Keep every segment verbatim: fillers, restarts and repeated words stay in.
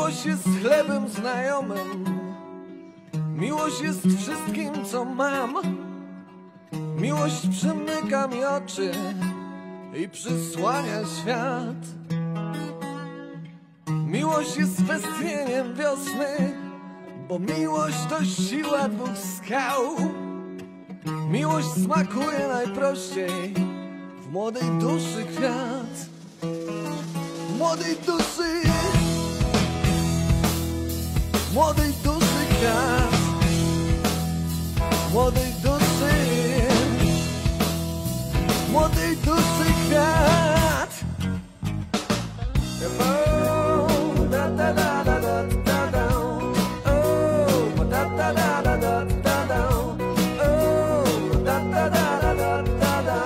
Miłość jest chlebem znajomym, miłość jest wszystkim, co mam. Miłość przymyka mi oczy i przysłania świat. Miłość jest westchnieniem wiosny, bo miłość to siła dwóch skał. Miłość smakuje najprościej w młodej duszy kwiat. W młodej duszy, w młodej duszy kwiat. W młodej duszy, w młodej duszy kwiat. Oh, da da da da da da da. Oh, da da da da da da da. Oh, da da da da da da da.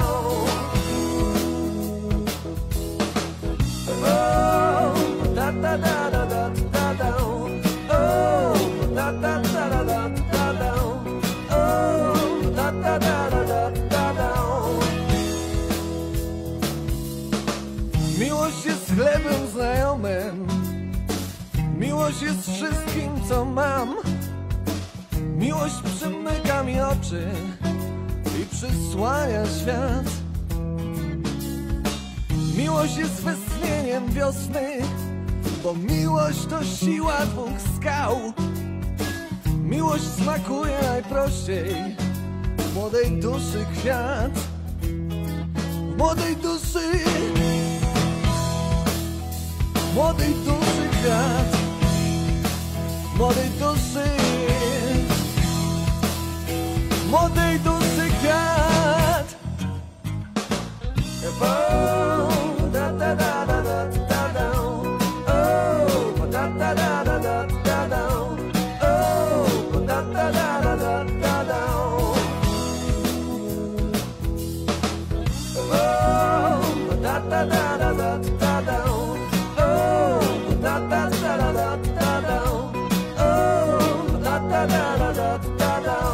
Oh, da da da da da da da. Oh, da da da da da da da. Oh, da da da da da da da. Miłość jest chlebem znajomym, miłość jest wszystkim, co mam. Miłość przymyka mi oczy i przysłania świat. Miłość jest westchnieniem wiosny, bo miłość to siła dwóch skał. Miłość smakuje najprościej w młodej duszy kwiat. W młodej duszy, w młodej duszy kwiat. W młodej duszy, w młodej duszy kwiat. Oh, da da da da da da da. Oh, da da da da da da da. Oh, da da da da da da da. Oh, da da da da da da da. Oh, da da da da da da da. Oh, da da da da da da da.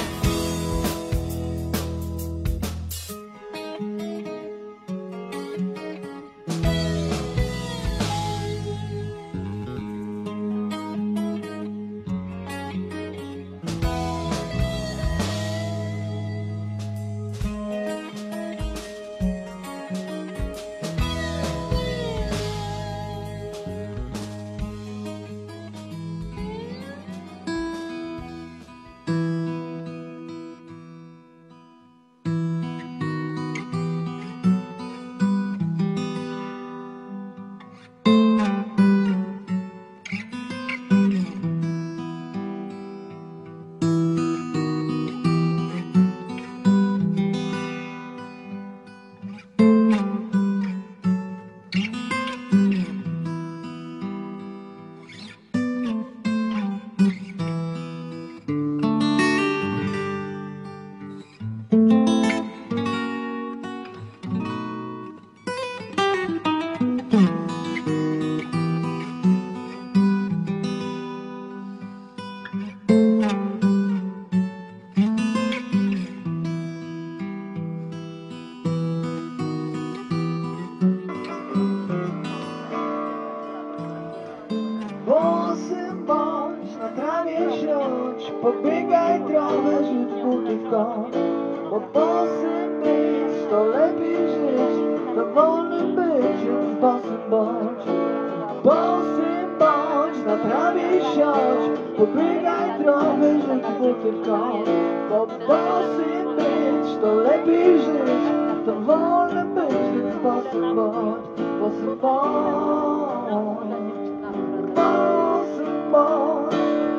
Bosym bądź, na trawie siądź, pobiegaj trochę, rzuć buty w kąt. Bo bosym być, to lepiej żyć, to wolnym być, więc bosym bądź. Bosym bądź, na trawie siądź, pobiegaj trochę, rzuć buty w kąt. Bo bosym być, to lepiej żyć, to wolnym być, więc bosym bądź. Bosym bądź. Bosym bądź,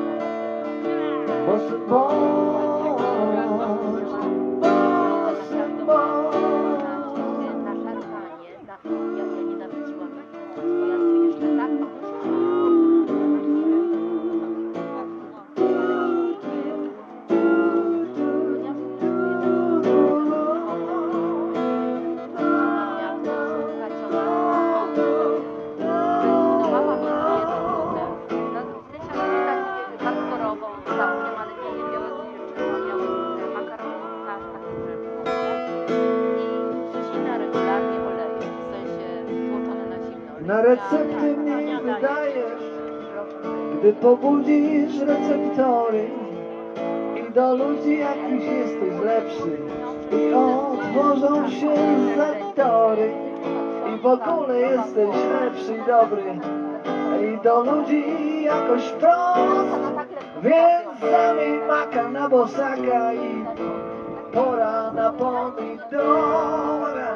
bosym bądź, bosym bądź. Na szarpanie, ja się nie nawróciłam, bo ja tu jeszcze tak Na recepty mi wydajesz, Gdy pobudzisz receptory i do ludzi jakiś jesteś lepszy i otworzą się sektory i w ogóle jesteś lepszy i dobry i do ludzi jakoś wprost, więc zamień maka na bosaka i pora na pomidora.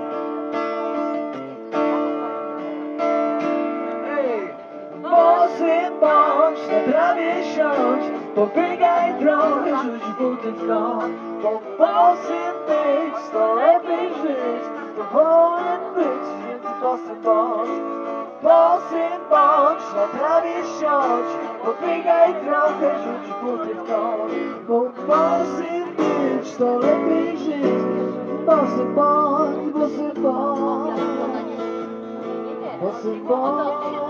Bosym bądź, na trawie siądź, pobiegaj trochę, rzuć buty w kąt. Bo bosym być, to lepiej żyć, to wolnym być, więc bosym bądź. Bosym bądź, na trawie siądź, pobiegaj trochę, rzuć buty w kąt. Bo bosym być, to lepiej żyć, bosym bądź, bosym bądź, bosym bądź.